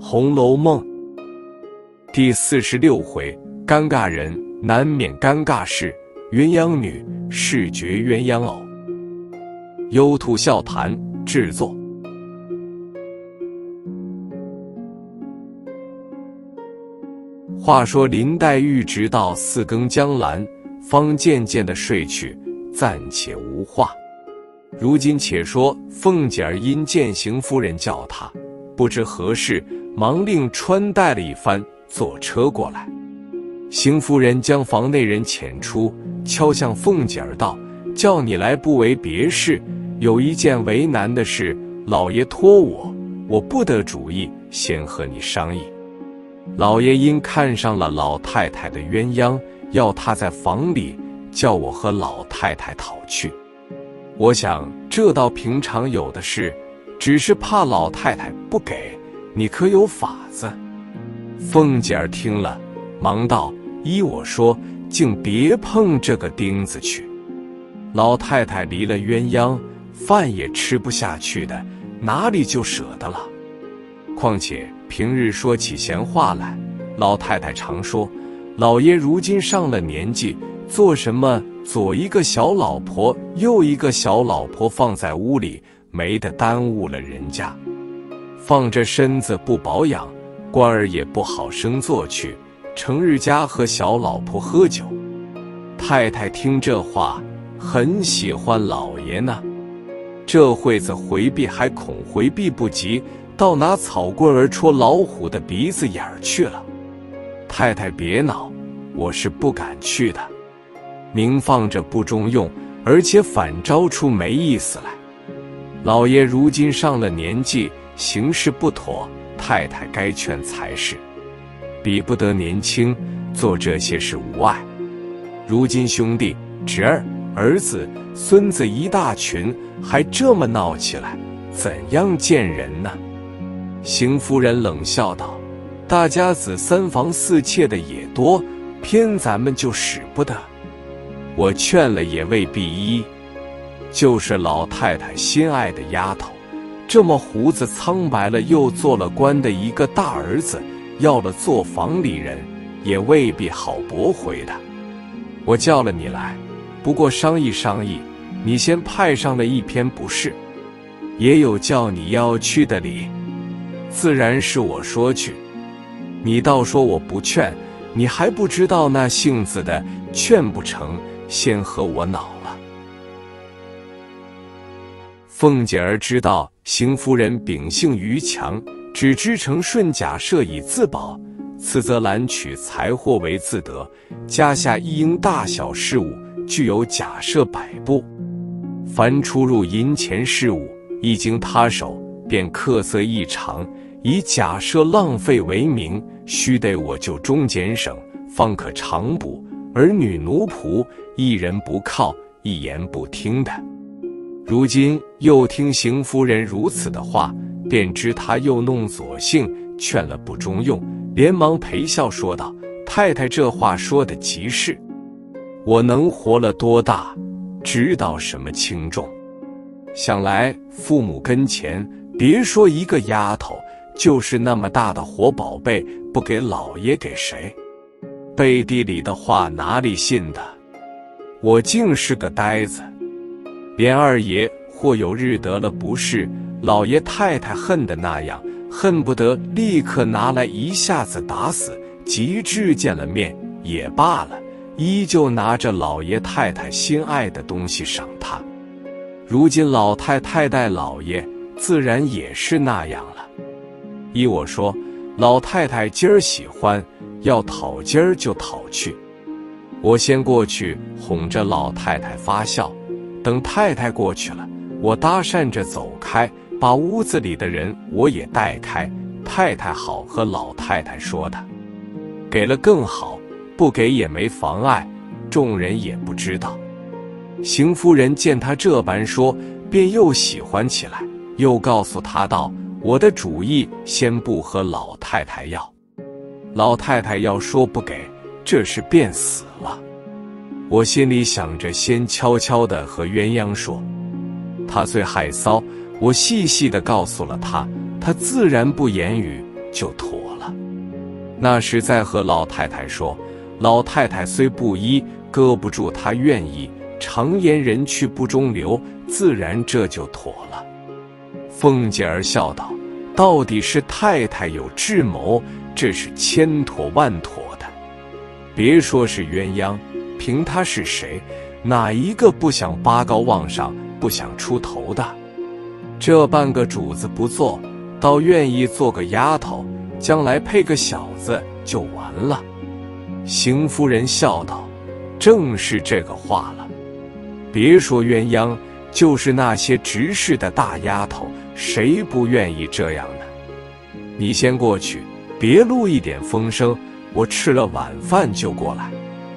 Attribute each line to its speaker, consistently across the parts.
Speaker 1: 红楼梦》第46回，尴尬人难免尴尬事，鸳鸯女视觉鸳鸯偶。优兔笑谈制作。话说林黛玉直到4更将阑，方渐渐地睡去，暂且无话。如今且说凤姐儿因见邢夫人叫她，不知何事，忙令穿戴了一番，坐车过来。邢夫人将房内人遣出，敲向凤姐儿道：“叫你来不为别事，有一件为难的事，老爷托我不得主意，先和你商议。老爷因看上了老太太的鸳鸯，要她在房里，叫我和老太太讨去。我想这倒平常有的事，只是怕老太太不给，你可有法子？”凤姐儿听了，忙道：“依我说，竟别碰这个钉子去。老太太离了鸳鸯，饭也吃不下去的，哪里就舍得了？况且平日说起闲话来，老太太常说，老爷如今上了年纪，做什么左一个小老婆，右一个小老婆放在屋里，没得耽误了人家。放着身子不保养，官儿也不好升做去，成日家和小老婆喝酒。太太听这话，很喜欢老爷呢。这会子回避还恐回避不及，倒拿草棍儿戳老虎的鼻子眼儿去了。太太别恼，我是不敢去的。明放着不中用，而且反招出没意思来。老爷如今上了年纪，行事不妥，太太该劝才是。比不得年轻，做这些事无碍。如今兄弟、侄儿、儿子、孙子一大群，还这么闹起来，怎样见人呢？”邢夫人冷笑道：“大家子3房4妾的也多，偏咱们就使不得。我劝了也未必依。就是老太太心爱的丫头，这么胡子苍白了，又做了官的一个大儿子，要了做房里人，也未必好驳回的。我叫了你来，不过商议商议，你先派上了一篇不是，也有叫你要去的理，自然是我说去。你倒说我不劝，你还不知道那性子的，劝不成，先和我恼了。”凤姐儿知道邢夫人秉性愚强，只知承顺假设以自保，次则揽取财货为自得，家下一应大小事务，具有假设摆布。凡出入银钱事务，一经他手，便客色异常，以假设浪费为名，须得我就中减省，方可常补。儿女奴仆，一人不靠，一言不听的。如今又听邢夫人如此的话，便知她又弄左性，劝了不中用，连忙陪笑说道：“太太这话说的极是，我能活了多大，知道什么轻重。想来父母跟前，别说一个丫头，就是那么大的活宝贝，不给老爷给谁？背地里的话哪里信的？我竟是个呆子。连二爷或有日得了不是，老爷太太恨的那样，恨不得立刻拿来一下子打死，及至见了面也罢了，依旧拿着老爷太太心爱的东西赏他。如今老太太待老爷，自然也是那样了。依我说，老太太今儿喜欢，要讨今儿就讨去。我先过去哄着老太太发笑，等太太过去了，我搭讪着走开，把屋子里的人我也带开，太太好和老太太说的。给了更好，不给也没妨碍，众人也不知道。”邢夫人见他这般说，便又喜欢起来，又告诉他道：“我的主意先不和老太太要，老太太要说不给，这事便死了。我心里想着先悄悄地和鸳鸯说，他虽害臊，我细细地告诉了他，他自然不言语， 就妥了。那时再和老太太说，老太太虽不依，搁不住她愿意，常言人去不中留，自然这就妥了。凤姐儿笑道：到底是太太有智谋，这是千妥万妥的。别说是鸳鸯，凭她是谁，哪一个不想拔高望上，不想出头的？这半个主子不做，倒愿意做个丫头，将来配个小子就完了。邢夫人笑道：正是这个话了。别说鸳鸯，就是那些执事的大丫头，谁不愿意这样呢？你先过去，别录一点风声，我吃了晚饭就过来。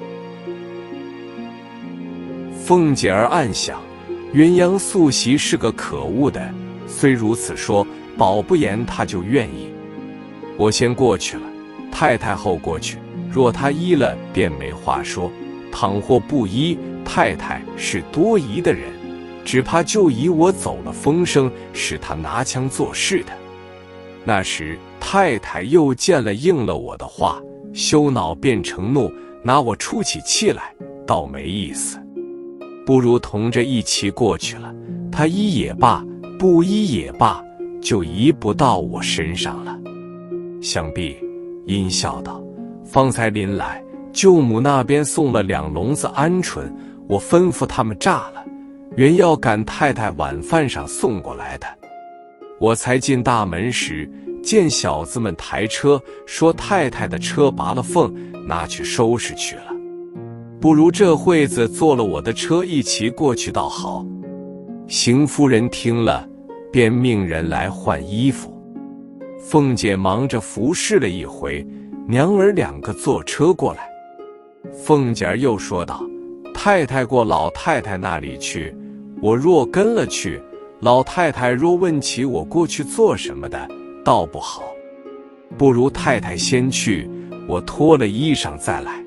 Speaker 1: 凤姐儿暗想，鸳鸯素习是个可恶的，虽如此说，保不严她就愿意。我先过去了，太太后过去，若她依了便没话说，倘或不依，太太是多疑的人，只怕就以我走了风声，使她拿枪做事的。那时太太又见了应了我的话，羞恼变成怒，拿我出起气来，倒没意思。不如同着一起过去了，她依也罢，不依也罢，就移不到我身上了。想必阴笑道：方才临来，舅母那边送了2笼子鹌鹑，我吩咐他们炸了，原要赶太太晚饭上送过来的。我才进大门时，见小子们抬车，说太太的车拔了缝，拿去收拾去了。不如这会子坐了我的车一起过去倒好。邢夫人听了，便命人来换衣服。凤姐忙着服侍了一回，娘儿2个坐车过来。凤姐儿又说道：太太过老太太那里去，我若跟了去，老太太若问起我过去做什么的，倒不好。不如太太先去，我脱了衣裳再来。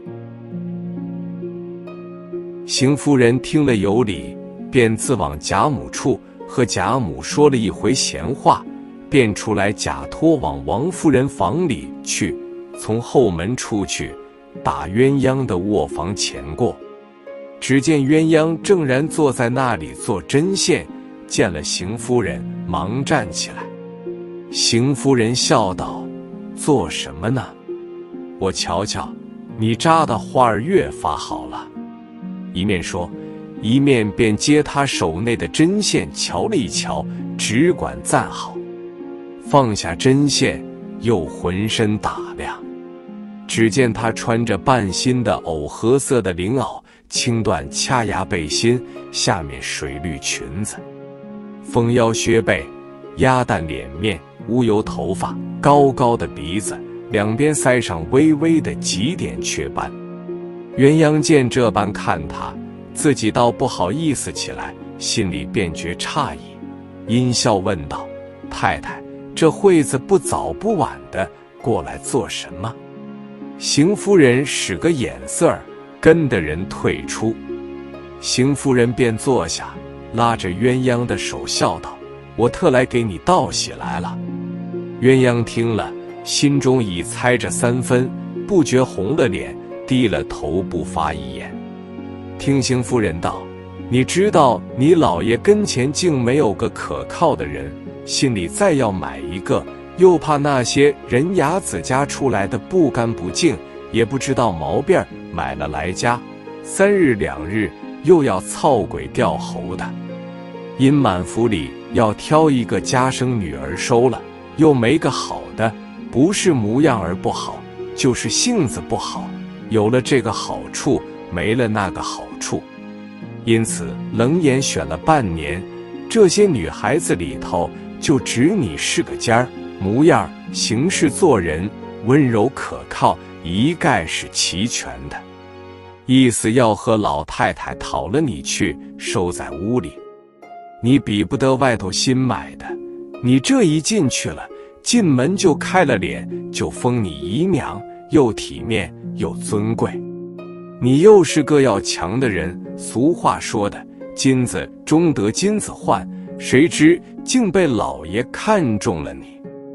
Speaker 1: 邢夫人听了有理，便自往贾母处和贾母说了一回闲话，便出来假托往王夫人房里去，从后门出去，打鸳鸯的卧房前过。只见鸳鸯正然坐在那里做针线，见了邢夫人，忙站起来。邢夫人笑道：做什么呢？我瞧瞧，你扎的花儿越发好了。一面说，一面便接他手内的针线瞧了一瞧，只管赞好。放下针线，又浑身打量。只见他穿着半新的藕褐色的绫袄，轻缎掐牙背心，下面水绿裙子，丰腰削背，鸭蛋脸面，乌油头发，高高的鼻子，两边腮上微微的几点雀斑。鸳鸯见这般看他，自己倒不好意思起来，心里便觉诧异，阴笑问道：太太，这会子不早不晚的过来做什么？邢夫人使个眼色儿，跟的人退出。邢夫人便坐下，拉着鸳鸯的手笑道：我特来给你道喜来了。鸳鸯听了，心中已猜着3分，不觉红了脸，低了头不发一言。听邢夫人道：你知道你老爷跟前竟没有个可靠的人，心里再要买一个，又怕那些人牙子家出来的不干不净，也不知道毛病，买了来家3日2日又要操鬼吊猴的。因满府里要挑一个家生女儿收了，又没个好的，不是模样儿不好，就是性子不好，有了这个好处，没了那个好处。因此冷眼选了半年，这些女孩子里头，就只你是个尖儿，模样行事做人温柔可靠，一概是齐全的。意思要和老太太讨了你去，收在屋里。你比不得外头新买的，你这一进去了，进门就开了脸，就封你姨娘，又体面又尊贵。你又是个要强的人，俗话说的，金子终得金子换，谁知竟被老爷看中了你。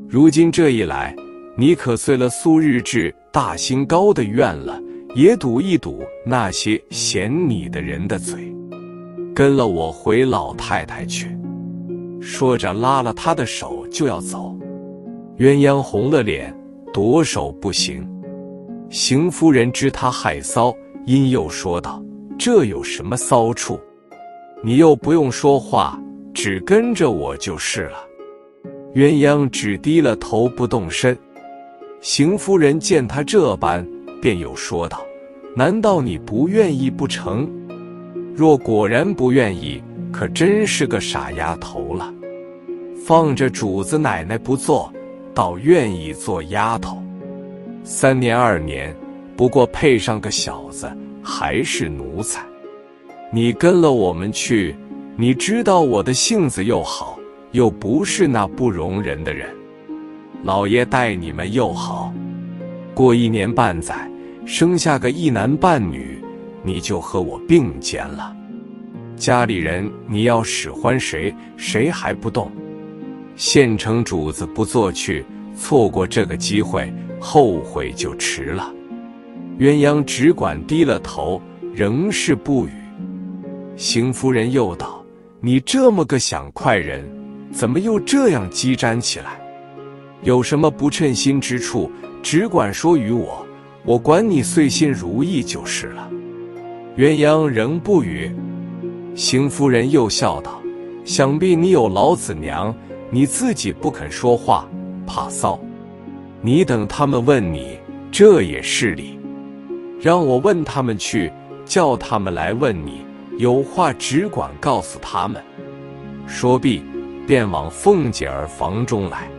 Speaker 1: 如今这一来，你可遂了苏日志大兴高的愿了，也堵一堵那些嫌你的人的嘴。跟了我回老太太去。说着拉了他的手就要走。鸳鸯红了脸，夺手不行。邢夫人知他害臊，因又说道：这有什么骚处？你又不用说话，只跟着我就是了。鸳鸯只低了头不动身。邢夫人见他这般，便又说道：难道你不愿意不成？若果然不愿意，可真是个傻丫头了。放着主子奶奶不做，倒愿意做丫头。3年2年，不过配上个小子，还是奴才。你跟了我们去，你知道我的性子又好，又不是那不容人的人。老爷待你们又好，过1年半载，生下个一男半女，你就和我并肩了。家里人你要使唤谁，谁还不动？现成主子不做去，错过这个机会，后悔就迟了。鸳鸯只管低了头，仍是不语。邢夫人又道：你这么个想快人，怎么又这样激沾起来？有什么不称心之处，只管说与我，我管你遂心如意就是了。鸳鸯仍不语。邢夫人又笑道：想必你有老子娘，你自己不肯说话，怕臊。你等他们问你，这也是理。让我问他们去，叫他们来问你，有话只管告诉他们。说毕，便往凤姐儿房中来。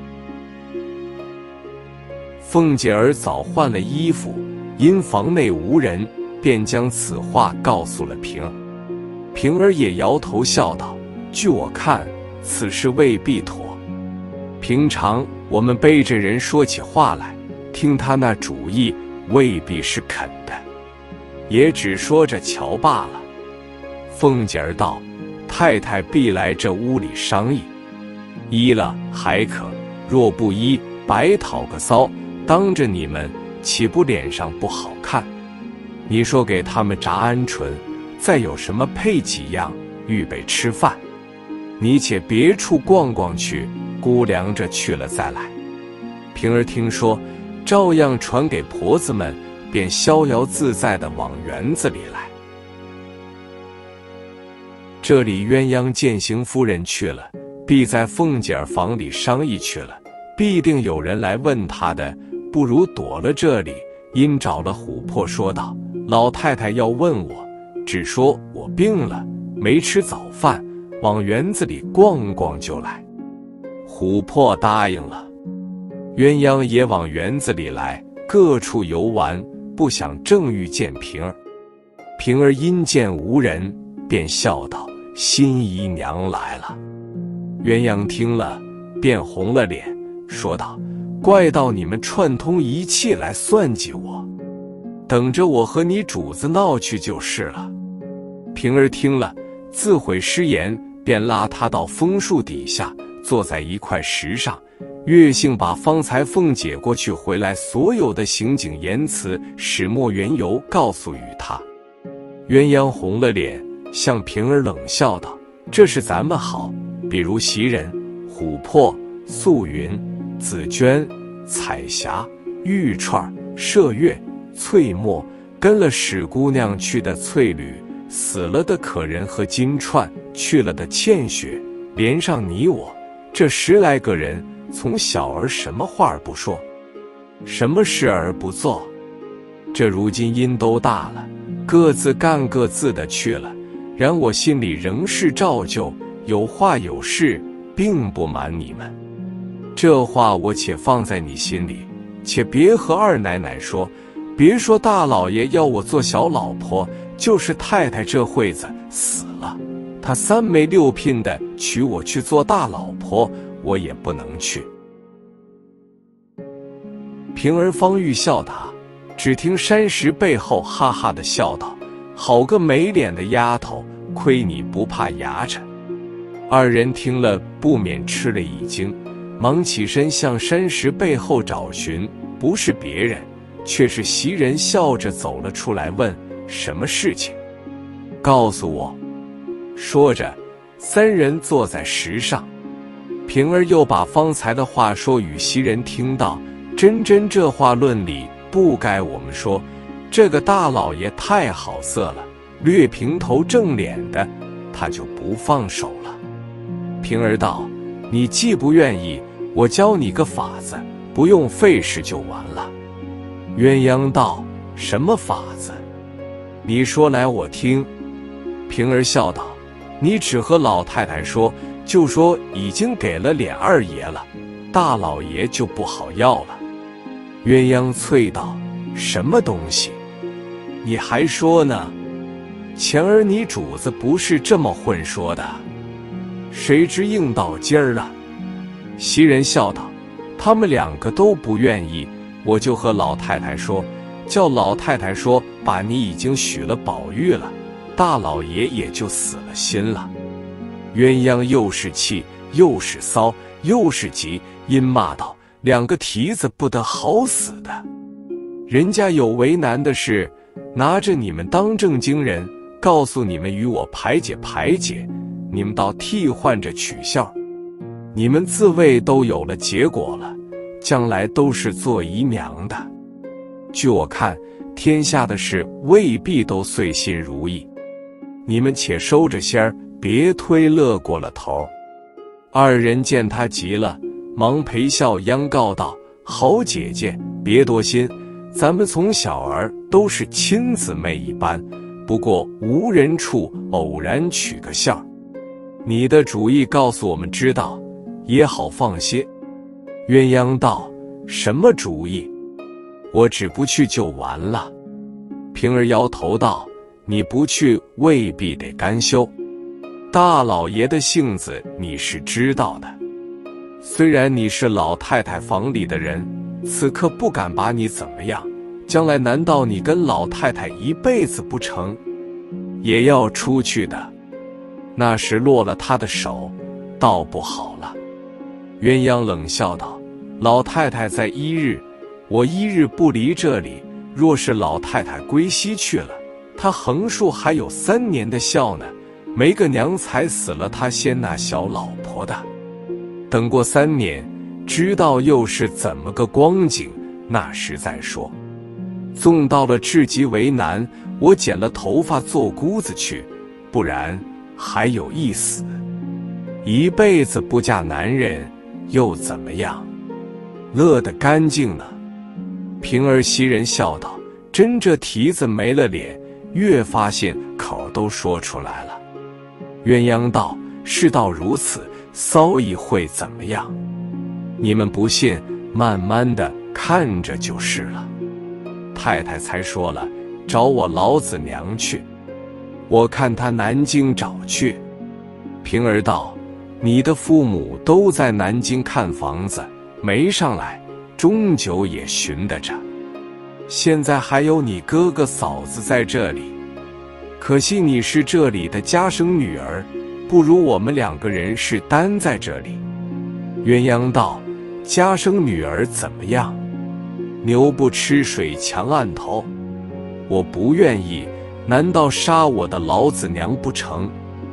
Speaker 1: 凤姐儿早换了衣服，因房内无人，便将此话告诉了平儿。平儿也摇头笑道：据我看，此事未必妥。平常我们背着人说起话来，听他那主意未必是肯的，也只说着瞧罢了。凤姐儿道：太太必来这屋里商议，依了还可，若不依，白讨个骚，当着你们岂不脸上不好看？你说给他们炸鹌鹑，再有什么配几样，预备吃饭。你且别处逛逛去，估量着去了再来。平儿听说，照样传给婆子们，便逍遥自在地往园子里来。这里鸳鸯见邢夫人去了，必在凤姐儿房里商议去了，必定有人来问她的，不如躲了这里。因找了琥珀说道：老太太要问我，只说我病了，没吃早饭，往园子里逛逛就来。琥珀答应了。鸳鸯也往园子里来，各处游玩，不想正遇见平儿。平儿因见无人，便笑道：新姨娘来了。鸳鸯听了，便红了脸，说道：怪到你们串通一气来算计我，等着我和你主子闹去就是了。平儿听了，自悔失言，便拉他到枫树底下，坐在一块石上，月性把方才凤姐过去回来所有的行景言辞始末缘由告诉与他。鸳鸯红了脸，向平儿冷笑道：这是咱们好，比如袭人、琥珀、素云、紫鹃、彩霞、玉串、麝月、翠墨，跟了史姑娘去的翠缕，死了的可人和金钏，去了的茜雪，连上你我，这10来个人，从小儿什么话儿不说，什么事儿不做。这如今因都大了，各自干各自的去了，然我心里仍是照旧，有话有事，并不瞒你们。这话我且放在你心里，且别和二奶奶说，别说大老爷要我做小老婆，就是太太这会子死了，他3媒6聘的娶我去做大老婆，我也不能去。平儿方欲笑他，只听山石背后哈哈地笑道：好个没脸的丫头，亏你不怕牙碜。二人听了不免吃了一惊， 忙起身向山石背后找寻，不是别人，却是袭人笑着走了出来，问：“什么事情？告诉我。”说着，三人坐在石上。平儿又把方才的话说与袭人听到，真这话论理不该我们说，这个大老爷太好色了，略平头正脸的，他就不放手了。平儿道：“你既不愿意，我教你个法子，不用费事就完了。”鸳鸯道：“什么法子？你说来我听。”平儿笑道：“你只和老太太说，就说已经给了琏二爷了，大老爷就不好要了。”鸳鸯啐道：“什么东西？你还说呢？前儿你主子不是这么混说的，谁知硬到今儿了。”袭人笑道：“他们两个都不愿意，我就和老太太说，叫老太太说把你已经许了宝玉了，大老爷也就死了心了。”鸳鸯又是气又是骚又是急，阴骂道：“两个蹄子不得好死的！人家有为难的事，拿着你们当正经人，告诉你们与我排解排解，你们倒替换着取笑。你们自谓都有了结果了，将来都是做姨娘的。据我看，天下的事未必都遂心如意，你们且收着些儿，别推乐过了头。”二人见他急了，忙陪笑央告道：“好姐姐，别多心，咱们从小儿都是亲姊妹一般，不过无人处偶然取个笑，你的主意告诉我们知道，也好放些。”鸳鸯道：“什么主意？我只不去就完了。”平儿摇头道：“你不去未必得甘休，大老爷的性子你是知道的，虽然你是老太太房里的人，此刻不敢把你怎么样，将来难道你跟老太太一辈子不成？也要出去的，那时落了他的手，倒不好了。”鸳鸯冷笑道：“老太太在一日，我一日不离这里，若是老太太归西去了，她横竖还有3年的孝呢，没个娘才死了她先那小老婆的，等过3年，知道又是怎么个光景，那时再说。纵到了至极为难，我剪了头发做姑子去，不然还有一死，一辈子不嫁男人又怎么样？乐得干净呢。”平儿袭人笑道：“真这蹄子没了脸，越发现口都说出来了。”鸳鸯道：“事到如此，骚意会怎么样？你们不信，慢慢的看着就是了。太太才说了，找我老子娘去，我看他南京找去。”平儿道：“你的父母都在南京看房子，没上来，终究也寻得着。现在还有你哥哥嫂子在这里，可惜你是这里的家生女儿，不如我们2个人是单在这里。”鸳鸯道：“家生女儿怎么样？牛不吃水强按头，我不愿意，难道杀我的老子娘不成？”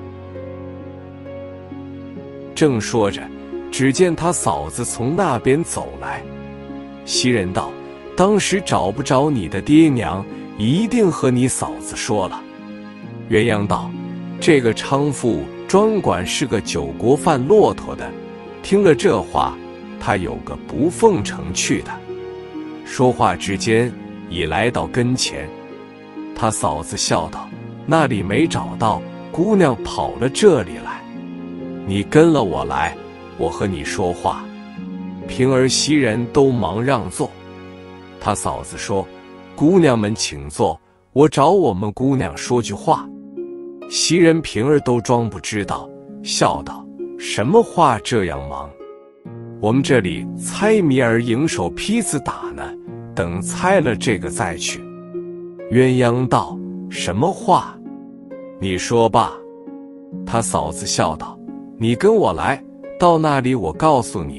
Speaker 1: 正说着，只见他嫂子从那边走来。袭人道：“当时找不着你的爹娘，一定和你嫂子说了。”鸳鸯道：“这个娼妇专管是个酒国贩骆驼的，听了这话，他有个不奉承去的。”说话之间，已来到跟前。他嫂子笑道：“那里没找到，姑娘跑了这里来，你跟了我来，我和你说话。”平儿袭人都忙让座。他嫂子说：“姑娘们请坐，我找我们姑娘说句话。”袭人平儿都装不知道，笑道：“什么话这样忙？我们这里猜谜儿迎手劈子打呢，等猜了这个再去。”鸳鸯道：“什么话？你说吧。”他嫂子笑道：“你跟我来，到那里我告诉你，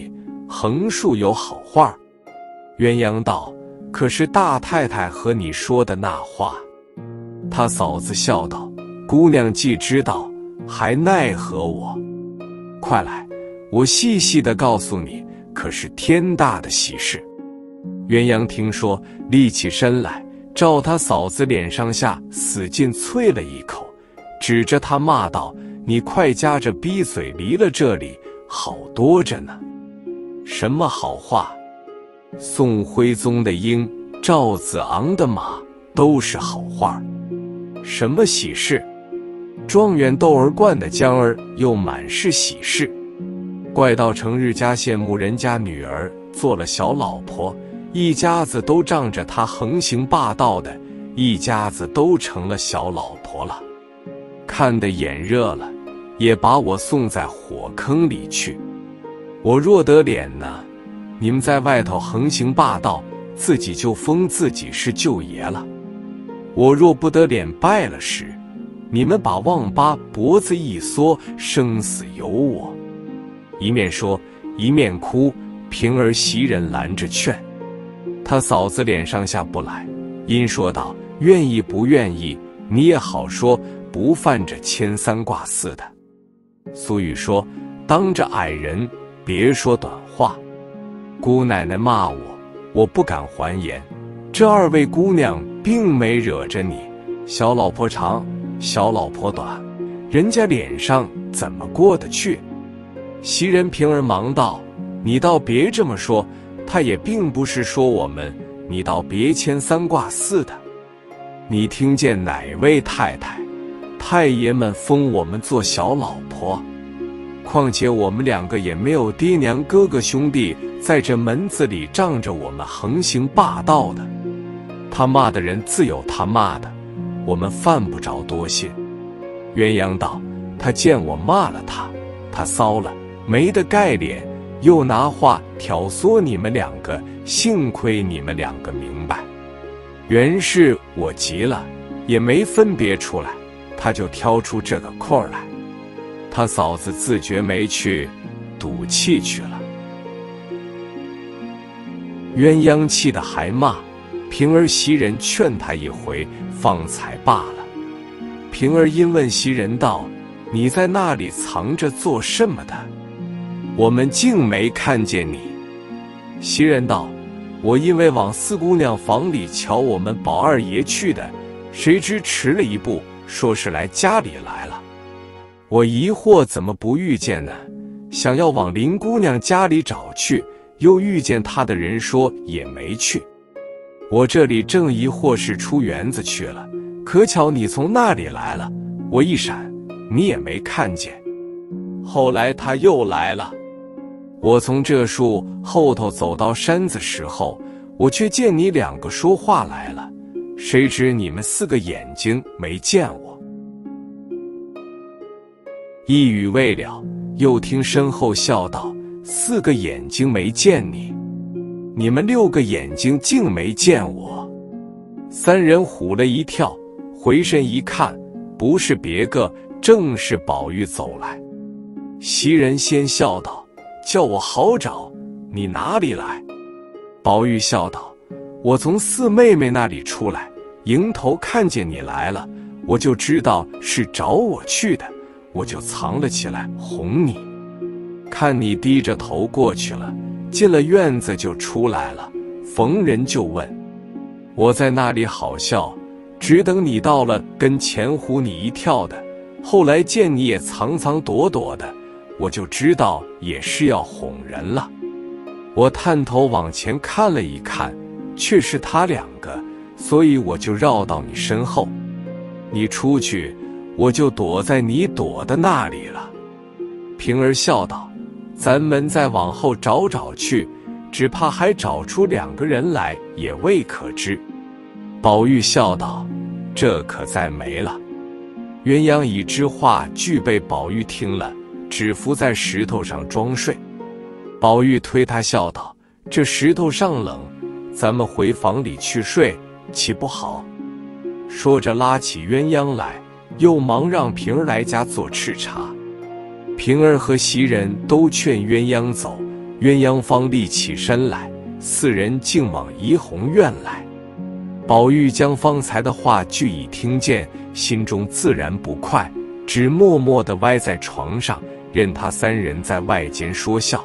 Speaker 1: 横竖有好话。鸳鸯道：可是大太太和你说的那话？他嫂子笑道：姑娘既知道，还奈何我？快来，我细细地告诉你，可是天大的喜事。鸳鸯听说，立起身来，照他嫂子脸上下使劲啐了一口，指着他骂道：你快夹着逼嘴离了这里，好多着呢。什么好话？宋徽宗的鹰，赵子昂的马，都是好话。什么喜事？状元窦儿冠的江儿又满是喜事。怪道成日家羡慕人家女儿做了小老婆，一家子都仗着他横行霸道的，一家子都成了小老婆了。看得眼热了，也把我送在火坑里去。我若得脸呢，你们在外头横行霸道，自己就封自己是舅爷了；我若不得脸败了时，你们把旺八脖子一缩，生死由我。一面说一面哭，平儿袭人拦着劝。他嫂子脸上下不来，因说道：愿意不愿意，你也好说，不犯着牵三挂四的。俗语说，当着矮人别说短话。姑奶奶骂我，我不敢还言，这二位姑娘并没惹着你，小老婆长，小老婆短，人家脸上怎么过得去？袭人平儿忙道：你倒别这么说，他也并不是说我们，你倒别牵三挂四的。你听见哪位太太、太爷们封我们做小老婆？况且我们两个也没有爹娘哥哥兄弟在这门子里仗着我们横行霸道的。他骂的人自有他骂的，我们犯不着多心。鸳鸯道：他见我骂了他，他骚了，没得盖脸，又拿话挑唆你们两个，幸亏你们两个明白。原是我急了，也没分别出来，他就挑出这个空来。他嫂子自觉没去，赌气去了。鸳鸯气得还骂，平儿袭人劝他一回，方才罢了。平儿因问袭人道：你在那里藏着做什么的？我们竟没看见你。袭人道：我因为往四姑娘房里瞧我们宝二爷去的，谁知迟了一步，说是来家里来了。我疑惑怎么不遇见呢？想要往林姑娘家里找去，又遇见她的人说也没去。我这里正疑惑是出园子去了，可巧你从那里来了，我一闪，你也没看见。后来他又来了，我从这树后头走到山子时候，我却见你两个说话来了，谁知你们四个眼睛没见我。一语未了，又听身后笑道：四个眼睛没见你，你们六个眼睛竟没见我。三人唬了一跳，回身一看，不是别个，正是宝玉走来。袭人先笑道：叫我好找，你哪里来？宝玉笑道：我从四妹妹那里出来，迎头看见你来了，我就知道是找我去的，我就藏了起来哄你。看你低着头过去了，进了院子就出来了，逢人就问。我在那里好笑，只等你到了跟前唬你一跳的，后来见你也藏藏躲躲的，我就知道也是要哄人了。我探头往前看了一看，却是他两个，所以我就绕到你身后。你出去，我就躲在你躲的那里了。平儿笑道：咱们再往后找找去，只怕还找出两个人来，也未可知。宝玉笑道：这可再没了。鸳鸯已知话俱被宝玉听了，只伏在石头上装睡。宝玉推他笑道：这石头上冷，咱们回房里去睡，岂不好？说着拉起鸳鸯来，又忙让平儿来家做赤茶。平儿和袭人都劝鸳鸯走， 鸳鸯方立起身来，四人竟往怡红院来。宝玉将方才的话俱已听见，心中自然不快，只默默地歪在床上，任他三人在外间说笑。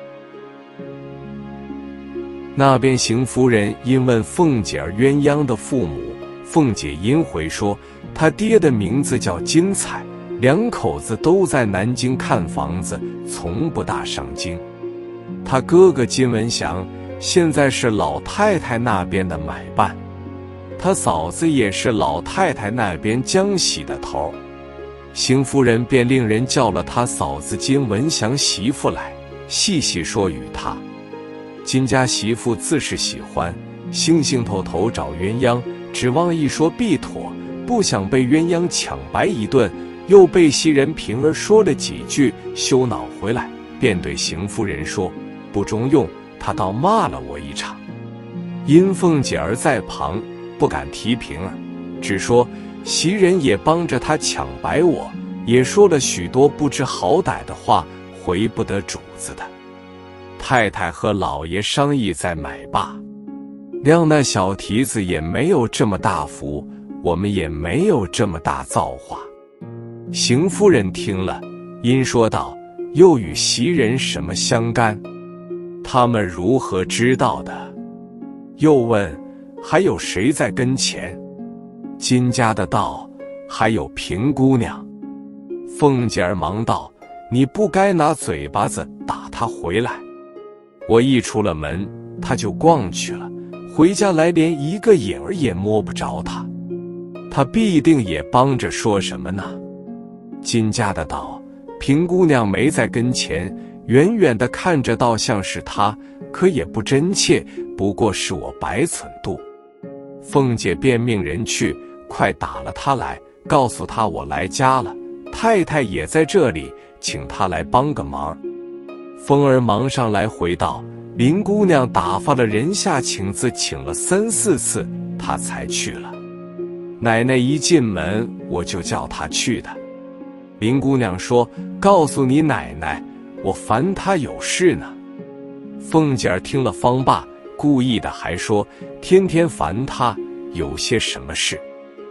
Speaker 1: 那边邢夫人因问凤姐儿鸳鸯的父母，凤姐因回说，他爹的名字叫金彩，两口子都在南京看房子，从不大上京。他哥哥金文祥现在是老太太那边的买办，他嫂子也是老太太那边江喜的头。邢夫人便令人叫了他嫂子金文祥媳妇来，细细说与他。金家媳妇自是喜欢，兴兴头头找鸳鸯，指望一说必妥，不想被鸳鸯抢白一顿，又被袭人平儿说了几句，羞恼回来，便对邢夫人说，不中用，他倒骂了我一场。因凤姐儿在旁，不敢提平儿，只说袭人也帮着他抢白我，也说了许多不知好歹的话，回不得主子的。太太和老爷商议再买罢，谅那小蹄子也没有这么大福，我们也没有这么大造化。邢夫人听了，因说道，又与袭人什么相干？他们如何知道的？又问，还有谁在跟前？金家的道，还有平姑娘。凤姐儿忙道，你不该拿嘴巴子打他回来。我一出了门，他就逛去了，回家来连一个影儿也摸不着他，他必定也帮着说什么呢？金家的道，平姑娘没在跟前，远远的看着倒像是她，可也不真切，不过是我白忖度。凤姐便命人去，快打了她来，告诉她我来家了，太太也在这里，请她来帮个忙。凤儿忙上来回道，林姑娘打发了人下请字，请了3、4次，她才去了。奶奶一进门，我就叫她去的。林姑娘说，告诉你奶奶，我烦她有事呢。凤姐儿听了方罢，故意的还说，天天烦她，有些什么事？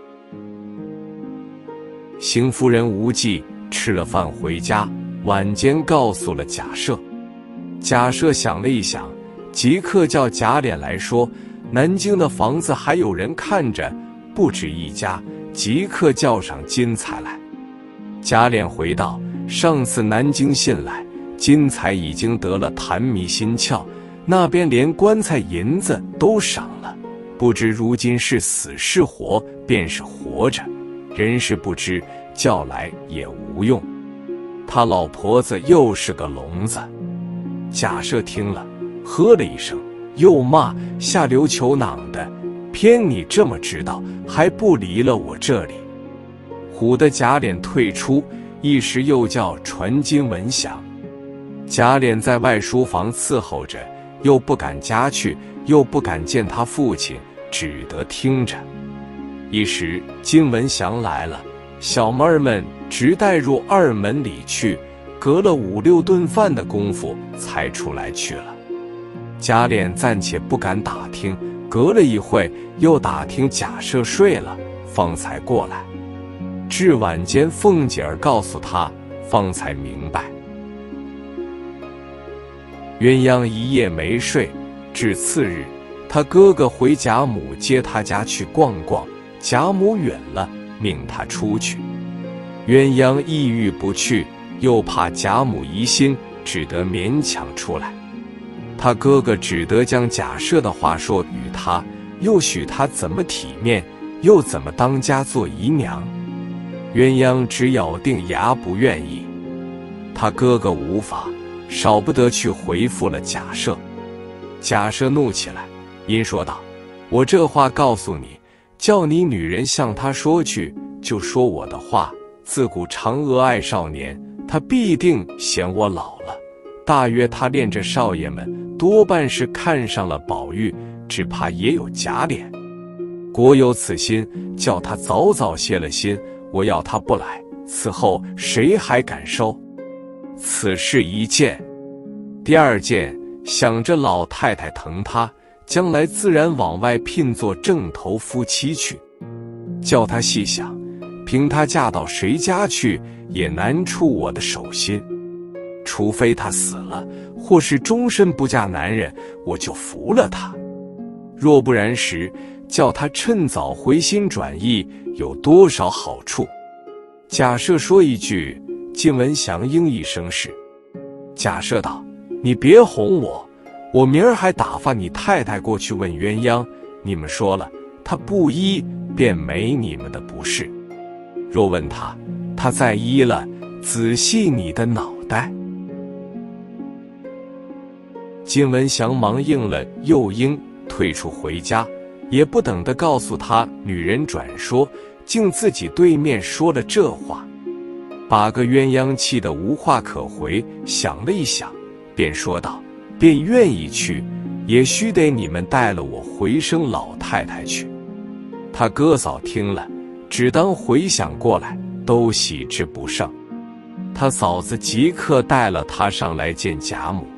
Speaker 1: 邢夫人无忌吃了饭回家，晚间告诉了贾赦。贾赦想了一想，即刻叫贾琏来说，南京的房子还有人看着，不止一家，即刻叫上金彩来。贾琏回道，上次南京信来，金彩已经得了痰迷心窍，那边连棺材银子都赏了，不知如今是死是活，便是活着，人是不知，叫来也无用。他老婆子又是个聋子。贾赦听了，喝了一声，又骂，下流球囊的，偏你这么知道，还不离了我这里。唬得贾琏退出，一时又叫传金文祥。贾琏在外书房伺候着，又不敢家去，又不敢见他父亲，只得听着。一时金文祥来了，小妹儿们直带入二门里去，隔了5、6顿饭的功夫才出来去了。贾琏暂且不敢打听，隔了一会又打听贾赦睡了，方才过来。至晚间凤姐儿告诉他，方才明白。鸳鸯一夜没睡，至次日，他哥哥回贾母接他家去逛逛，贾母允了，命他出去。鸳鸯意欲不去，又怕贾母疑心，只得勉强出来。他哥哥只得将贾赦的话说与他，又许他怎么体面，又怎么当家做姨娘。鸳鸯只咬定牙不愿意，他哥哥无法，少不得去回复了贾赦。贾赦怒起来，因说道，我这话告诉你，叫你女人向他说去，就说我的话，自古嫦娥爱少年，他必定嫌我老了，大约他恋着少爷们，多半是看上了宝玉，只怕也有贾琏。果有此心，叫他早早歇了心，我要他不来，此后谁还敢收？此事一件， 第二件，想着老太太疼他，将来自然往外聘做正头夫妻去。叫他细想，凭他嫁到谁家去，也难出我的手心。除非他死了，或是终身不嫁男人，我就服了他。若不然时，叫他趁早回心转意，有多少好处？假设说一句，靳文祥应一声是。假设道：你别哄我，我明儿还打发你太太过去问鸳鸯，你们说了，他不依，便没你们的不是。若问他，他再依了，仔细你的脑袋。靳文祥忙应了，又应退出回家，也不等得告诉他女人转说，竟自己对面说了这话，把个鸳鸯气得无话可回。想了一想，便说道：便愿意去，也须得你们带了我回生老太太去。他哥嫂听了，只当回想过来，都喜之不胜。他嫂子即刻带了他上来见贾母。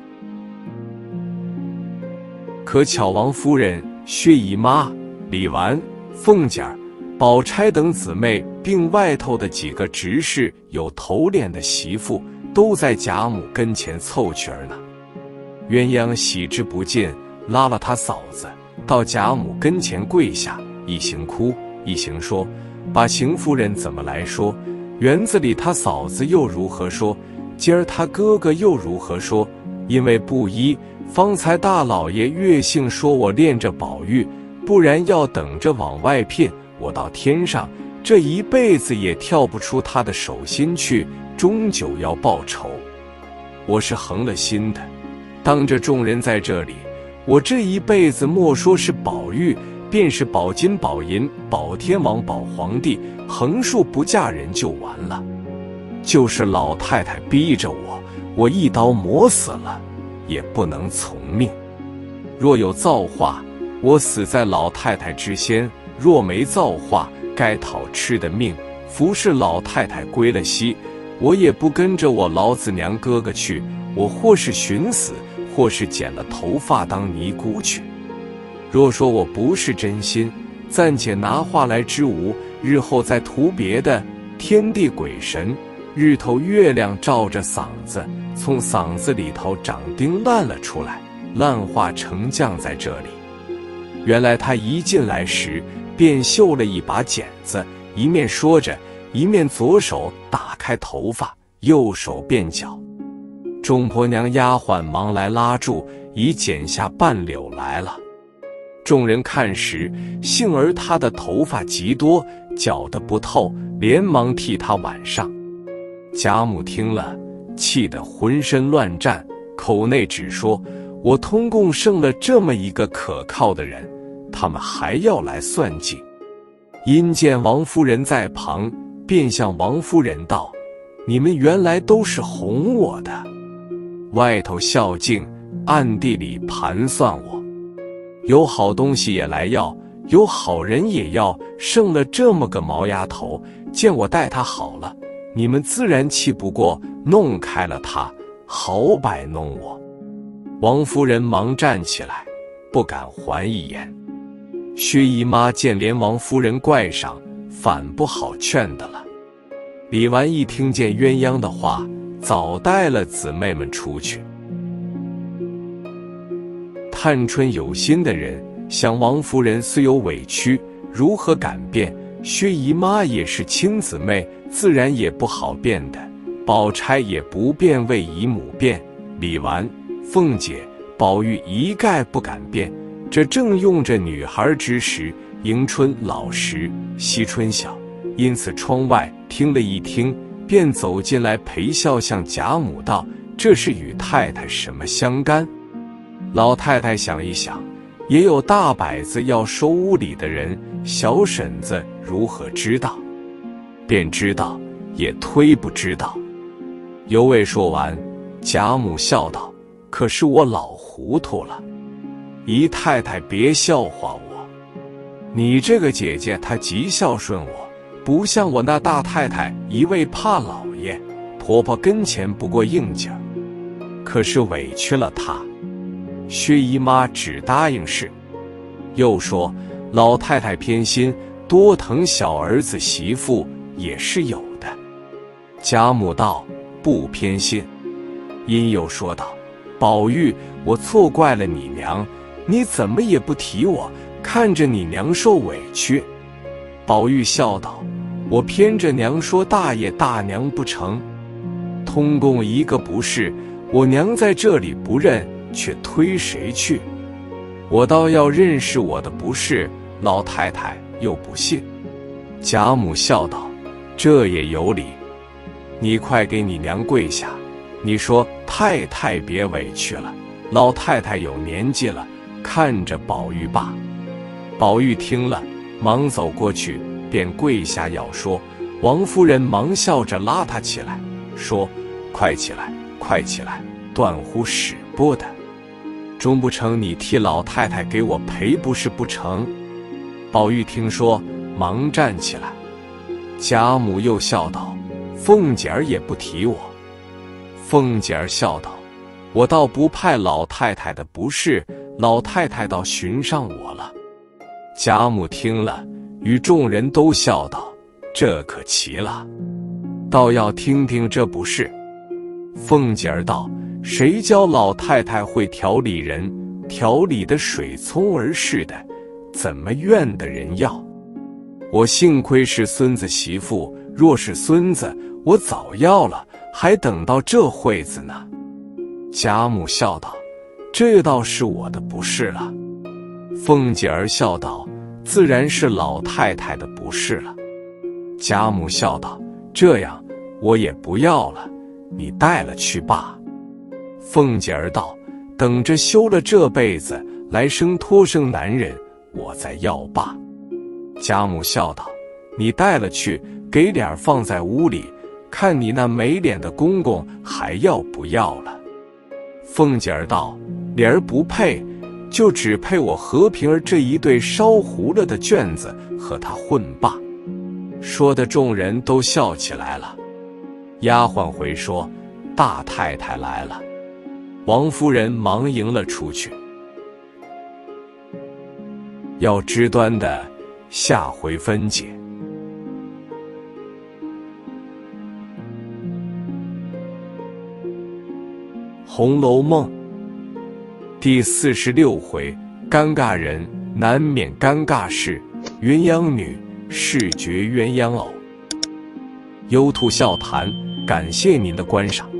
Speaker 1: 可巧王夫人、薛姨妈、李纨、凤姐儿、宝钗等姊妹，并外头的几个执事有头脸的媳妇，都在贾母跟前凑曲儿呢。鸳鸯喜之不尽，拉了他嫂子到贾母跟前跪下，一行哭，一行说：把邢夫人怎么来说？园子里他嫂子又如何说？今儿他哥哥又如何说？因为不依，方才大老爷越性说我恋着宝玉，不然要等着往外聘，我到天上这一辈子也跳不出他的手心去，终究要报仇。我是横了心的，当着众人在这里，我这一辈子莫说是宝玉，便是宝金、宝银、宝天王、宝皇帝，横竖不嫁人就完了。就是老太太逼着我，我一刀磨死了，也不能从命。若有造化，我死在老太太之先；若没造化，该讨吃的命。服侍老太太归了西，我也不跟着我老子娘哥哥去，我或是寻死，或是剪了头发当尼姑去。若说我不是真心，暂且拿话来之无，日后再图别的，天地鬼神，日头月亮照着嗓子，从嗓子里头长钉烂了出来，烂化成酱在这里。原来他一进来时，便绣了一把剪子，一面说着，一面左手打开头发，右手便绞。众婆娘丫鬟忙来拉住，已剪下半绺来了。众人看时，幸而他的头发极多，绞得不透，连忙替他挽上。贾母听了，气得浑身乱颤，口内只说：我通共剩了这么一个可靠的人，他们还要来算计。因见王夫人在旁，便向王夫人道：你们原来都是哄我的，外头孝敬，暗地里盘算我，有好东西也来要，有好人也要，剩了这么个毛丫头，见我待她好了，你们自然气不过，弄开了她，好摆弄我。王夫人忙站起来，不敢还一言。薛姨妈见连王夫人怪上，反不好劝的了。李纨一听见鸳鸯的话，早带了姊妹们出去。探春有心的人，想王夫人虽有委屈，如何敢辩？薛姨妈也是亲姊妹，自然也不好辩的。宝钗也不便为姨母辩，李纨、凤姐、宝玉一概不敢辩。这正用着女孩之时，迎春老实，惜春小，因此窗外听了一听，便走进来陪笑向贾母道：这是与太太什么相干？老太太想一想，也有大摆子要收屋里的人，小婶子如何知道？便知道，也推不知道。犹未说完，贾母笑道：可是我老糊涂了，姨太太别笑话我，你这个姐姐她极孝顺我，不像我那大太太一味怕老爷，婆婆跟前不过硬劲儿。 可是委屈了她。薛姨妈只答应是，又说老太太偏心，多疼小儿子媳妇也是有的。贾母道：不偏心。因又说道：宝玉，我错怪了你娘，你怎么也不提我，看着你娘受委屈。宝玉笑道：我偏着娘说大爷大娘不成？通共一个不是，我娘在这里不认，却推谁去？我倒要认识我的不是，老太太又不信。贾母笑道：这也有理，你快给你娘跪下，你说太太别委屈了，老太太有年纪了，看着宝玉罢。宝玉听了，忙走过去，便跪下要说。王夫人忙笑着拉他起来，说：快起来，快起来，断乎使不得。终不成你替老太太给我赔不是不成？宝玉听说，忙站起来。贾母又笑道：凤姐儿也不提我。凤姐儿笑道：我倒不派老太太的不是，老太太倒寻上我了。贾母听了，与众人都笑道：这可奇了，倒要听听这不是。凤姐儿道：谁教老太太会调理人，调理的水葱儿似的，怎么怨的人要？我幸亏是孙子媳妇，若是孙子，我早要了，还等到这会子呢。贾母笑道：这倒是我的不是了。凤姐儿笑道：自然是老太太的不是了。贾母笑道：这样我也不要了，你带了去罢。凤姐儿道：等着休了这辈子，来生托生男人，我再要罢。贾母笑道：你带了去，给脸放在屋里，看你那没脸的公公还要不要了。凤姐儿道：脸儿不配，就只配我和平儿这一对烧糊了的卷子和他混罢。说的众人都笑起来了。丫鬟回说：大太太来了。王夫人忙迎了出去。要知端的，下回分解。《红楼梦》第46回，尴尬人难免尴尬事，鸳鸯女视觉鸳鸯偶。优兔笑谈，感谢您的观赏。